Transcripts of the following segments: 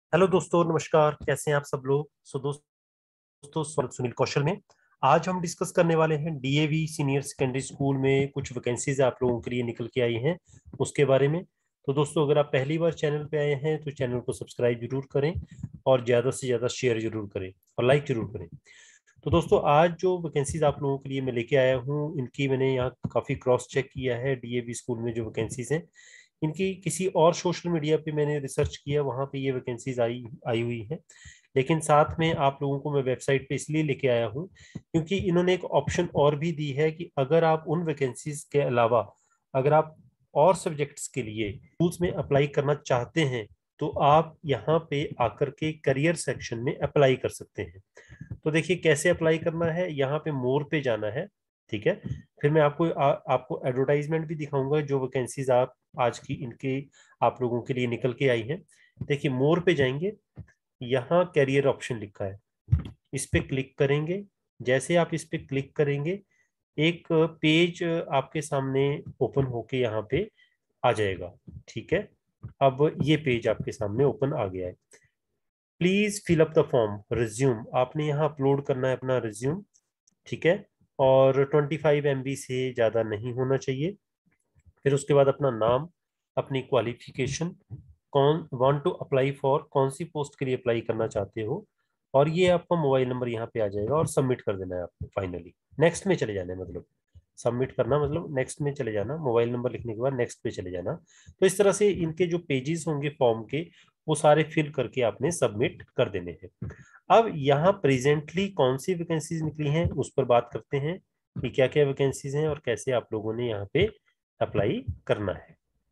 Hello दोस्तों, नमस्कार। कैसे हैं आप सब लोग? दोस्तों, स्वागत सुनील कौशल में। आज हम डिस्कस करने वाले हैं डीएवी सीनियर सेकेंडरी स्कूल में कुछ वैकेंसीज आप लोगों के लिए निकल के आई हैं, उसके बारे में। तो दोस्तों, अगर आप पहली बार चैनल पे आए हैं तो चैनल को सब्सक्राइब जरूर करें और ज़्यादा से ज़्यादा शेयर जरूर करें और लाइक जरूर करें। तो दोस्तों, आज जो वैकेंसीज आप लोगों के लिए मैं लेके आया हूँ, इनकी मैंने यहाँ काफ़ी क्रॉस चेक किया है। डीएवी स्कूल में जो वैकेंसीज हैं, इनकी किसी और सोशल मीडिया पे मैंने रिसर्च किया, वहां पे ये वैकेंसीज आई आई हुई है। लेकिन साथ में आप लोगों को मैं वेबसाइट पे इसलिए लेके आया हूँ क्योंकि इन्होंने एक ऑप्शन और भी दी है कि अगर आप उन वैकेंसीज के अलावा अगर आप और सब्जेक्ट्स के लिए स्कूल्स में अप्लाई करना चाहते हैं तो आप यहाँ पे आकर के करियर सेक्शन में अप्लाई कर सकते हैं। तो देखिए कैसे अप्लाई करना है। यहाँ पे मोर पे जाना है, ठीक है। फिर मैं आपको एडवर्टाइजमेंट भी दिखाऊंगा जो वैकेंसीज आप आज की इनके आप लोगों के लिए निकल के आई हैं। देखिए मोर पे जाएंगे, यहाँ कैरियर ऑप्शन लिखा है, इस पे क्लिक करेंगे। जैसे आप इस पे क्लिक करेंगे, एक पेज आपके सामने ओपन होके यहाँ पे आ जाएगा, ठीक है। अब ये पेज आपके सामने ओपन आ गया है। Please fill up the form resume, आपने यहाँ अपलोड करना है अपना रिज्यूम, ठीक है। और 25 MB से ज़्यादा नहीं होना चाहिए। फिर उसके बाद अपना नाम, अपनी क्वालिफिकेशन, कौन वांट टू अप्लाई फॉर, कौन सी पोस्ट के लिए अप्लाई करना चाहते हो, और ये आपका मोबाइल नंबर यहाँ पे आ जाएगा और सबमिट कर देना है आपको। फाइनली नेक्स्ट में चले जाना है, मतलब सबमिट करना मतलब नेक्स्ट में चले जाना, मोबाइल नंबर लिखने के बाद नेक्स्ट पे चले जाना। तो इस तरह से इनके जो पेजेस होंगे फॉर्म के, वो सारे फिल करके आपने सबमिट कर देने हैं। अब यहाँ प्रेजेंटली कौन सी वैकेंसीज निकली हैं उस पर बात करते हैं कि क्या क्या वैकेंसीज हैं और कैसे आप लोगों ने यहाँ पे अप्लाई करना है।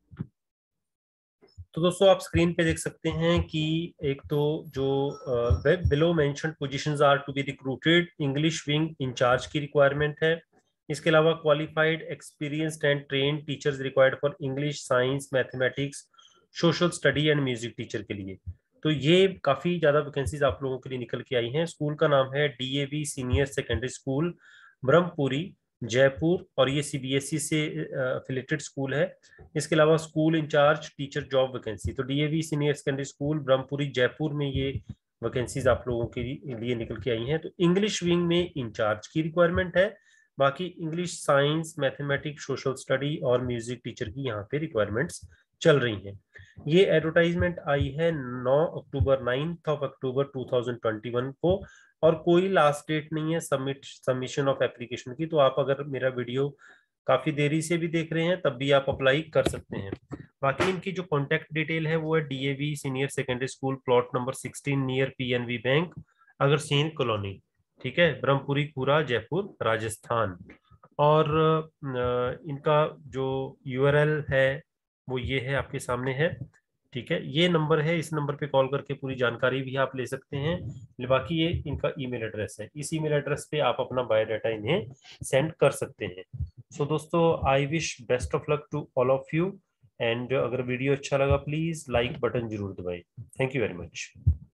तो दोस्तों, आप स्क्रीन पे देख सकते हैं कि एक तो जो web below mentioned positions are to be recruited, English wing incharge की रिक्वायरमेंट है। इसके अलावा qualified experienced and trained teachers required for English, science, mathematics, social study and music teacher के लिए। तो ये काफी ज्यादा वैकेंसीज आप लोगों के लिए निकल के आई हैं। स्कूल का नाम है DAV senior secondary school, Brahmpuri, Jaipur, और ये सीबीएसई से अफिलेटेड स्कूल है। इसके अलावा school incharge teacher job vacancy, तो DAV senior secondary school Brahmpuri Jaipur में ये वैकेंसीज आप लोगों के लिए निकल के आई हैं। तो इंग्लिश विंग में इंचार्ज की रिक्वायरमेंट है। बाकी English, science, mathematics, social study और म्यूजिक टीचर की यहाँ पे रिक्वायरमेंट्स चल रही हैं। ये एडवर्टाइजमेंट आई है 9 अक्टूबर 9 अक्टूबर 2021 को, और कोई लास्ट डेट नहीं है सबमिशन ऑफ एप्लीकेशन की। तो आप अगर मेरा वीडियो काफी देरी से भी देख रहे हैं तब भी आप अप्लाई कर सकते हैं। बाकी इनकी जो कॉन्टेक्ट डिटेल है वो है DAV senior secondary school, plot number 16 near PNB bank, Agrasen colony, ठीक है, ब्रह्मपुरी पूरा, जयपुर, राजस्थान। और इनका जो यूआरएल है वो ये है, आपके सामने है, ठीक है। ये नंबर है, इस नंबर पे कॉल करके पूरी जानकारी भी आप ले सकते हैं। बाकी ये इनका ईमेल एड्रेस है, इस ईमेल एड्रेस पे आप अपना बायोडाटा इन्हें सेंड कर सकते हैं। सो दोस्तों, I wish best of luck to all of you. And अगर वीडियो अच्छा लगा प्लीज लाइक बटन जरूर दबाएं। Thank you very much.